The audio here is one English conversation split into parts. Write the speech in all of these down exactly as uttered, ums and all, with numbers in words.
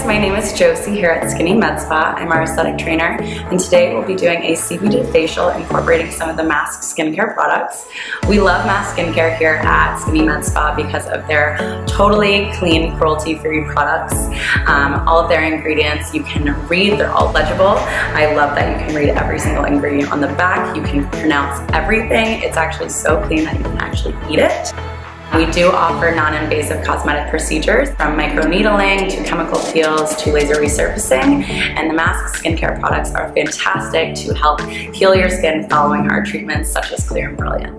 guys, my name is Josie here at Skinny Med Spa. I'm our aesthetic trainer, and today we'll be doing a C B D facial incorporating some of the Mask skincare products. We love Mask skincare here at Skinny Med Spa because of their totally clean, cruelty-free products. Um, all of their ingredients you can read, they're all legible. I love that you can read every single ingredient on the back. You can pronounce everything. It's actually so clean that you can actually eat it. We do offer non-invasive cosmetic procedures from microneedling to chemical peels to laser resurfacing, and the Mask skincare products are fantastic to help heal your skin following our treatments such as Clear and Brilliant.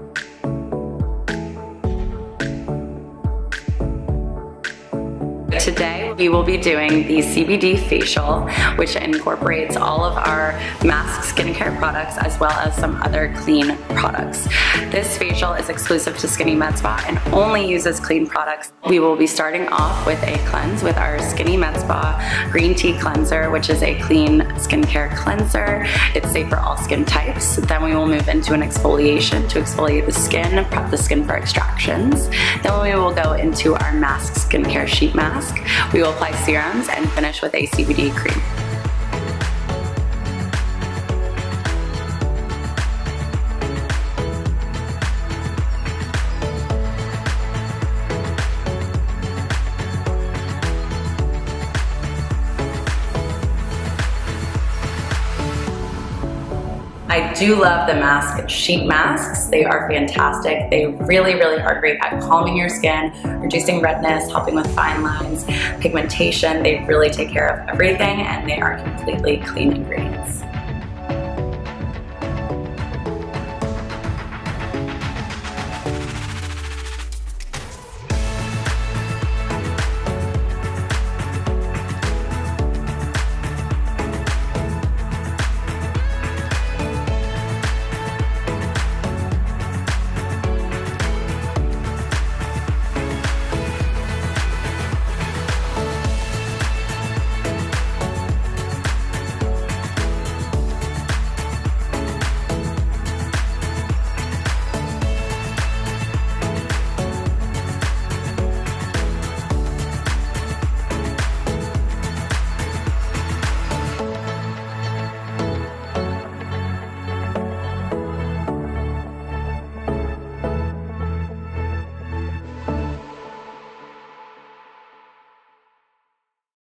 Today we will be doing the C B D facial, which incorporates all of our Mask skincare products as well as some other clean products. This facial is exclusive to Skinny Med Spa and only uses clean products. We will be starting off with a cleanse with our Skinny Med Spa Green Tea Cleanser, which is a clean skincare cleanser. It's safe for all skin types. Then we will move into an exfoliation to exfoliate the skin, prep the skin for extractions. Then we will go into our Mask skincare sheet mask. We will apply serums and finish with a C B D cream. I do love the Mask sheet masks. They are fantastic. They really, really are great at calming your skin, reducing redness, helping with fine lines, pigmentation. They really take care of everything, and they are completely clean ingredients.